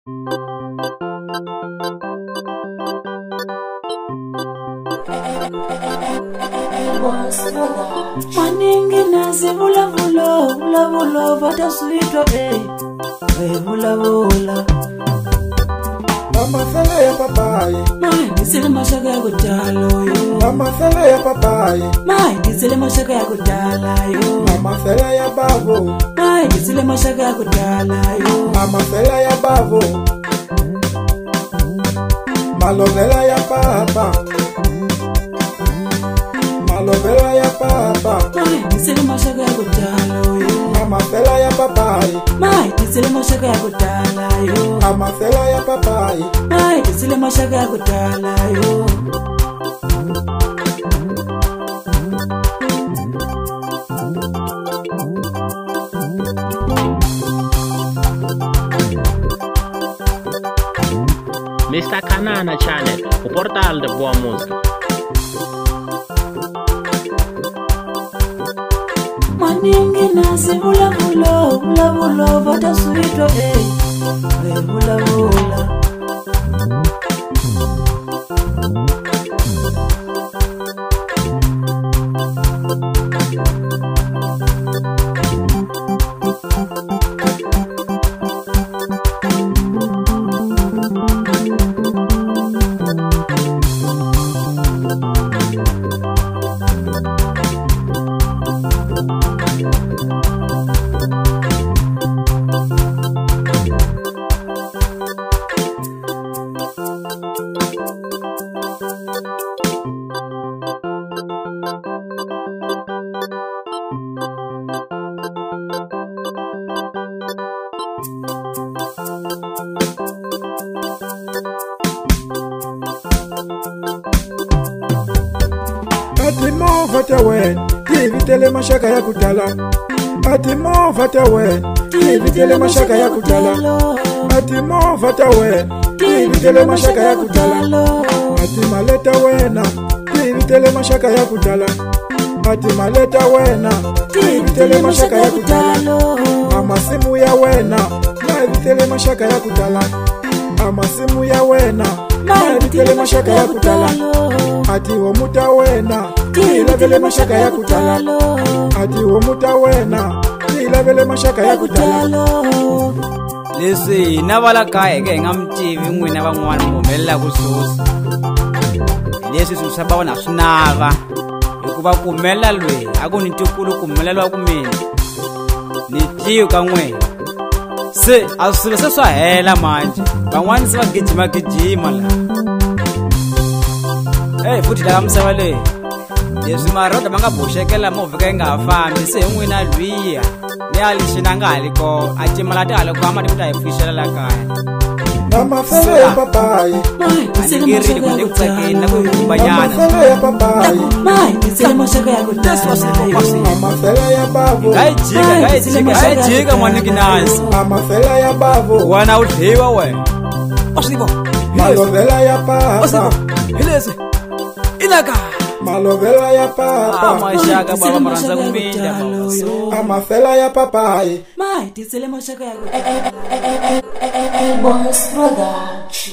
Maningi nazi vula vata suitwa vula vula. Mama fela ya papai, Mai disele mashaka ya kudala yo. mama fela ya papai, Mai disele mashaka ya kudala yo. mama fela ya bavo, Mai disele mashaka ya kudala yo. mama fela ya bavo, malovela ya papa, malovela ya papa, Mai disele mashaka ya kudala yo. mama fela ya papai, Mai disele mashaka ya kudala yo. mama fela ya papai, Mai disele mashaka ya kudala yo. Mr. Kanana Channel, o portal de boa música. Maningi nazi vula vata suitwa vula vula. Atimo vatawen, tivitele mashaka ya kutala. Atimo vatawen, tivitele mashaka ya kutala. Atimo vatawen, tivitele mashaka ya kutala. Atimaleta wena, tivitele mashaka ya kutala. Atimaleta wena, tivitele mashaka ya kutala. Amasimu ya wena, tivitele mashaka ya kutala. Amasimu ya wena, tivitele mashaka ya kutala. Ati womuta wena, ilavele mashaka ya kutala. Ati womuta wena, ilavele mashaka ya kutala. Leswi na vala kaya ke nga mtivi n'wina van'wana mi humelela ku susa leswi swi swa vona swi nava hikuva ku humelela lweyi a ku ni tikulu ku humeleliwa ku mina ni tiyo ka n'wina se a swilo se swa hela manje van'wani se va gijima laha futhi lava misava leyi leswi maroda ma nga boxekela movha ka yi nga ha fambi se hi n'wina lwiya ni ya lexi na nga ha liko a cimala ti hali ku ama ti ku ta hi pfuxela la kaya Mama fela ya papai, Mai disele a ni nge ri mashaka ni ya ku tsakeni na kudala ku yo. mama kumbanyana fela ya papai, Mai disele mashaka ya kudala yo. mama fela ya bavo, ngayi jika n'waniki nansi mama fela ya bavo, wena u dliwa wena a swi vo malovela ya papa, hi leswi i la kaya malovela ya papa, maxaka bava ma rhandza ku minda mama fela ya papai. Mai disele mashaka ya Boss Production.